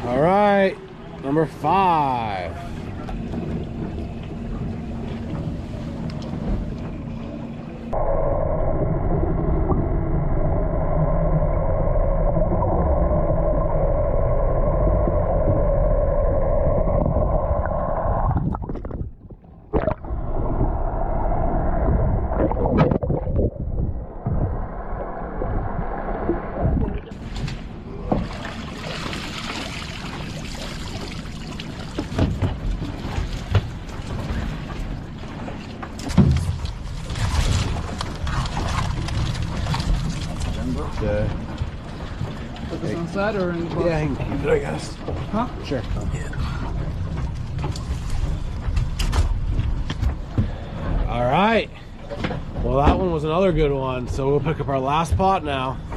All right, number 5. Put this on the side or in the box? Yeah, I can keep it, I guess. Huh? Sure. All right. Well, that one was another good one. So we'll pick up our last pot now.